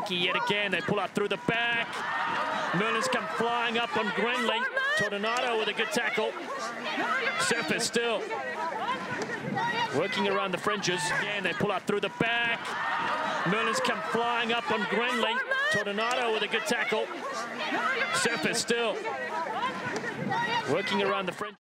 Yankee yet again. They pull out through the back. Merlins come flying up on Glendale. Tornado with a good tackle. Surface still. Working around the fringes. Again, they pull out through the back. Merlins come flying up on Glendale. Tornado with a good tackle. Surface still. Working around the fringes.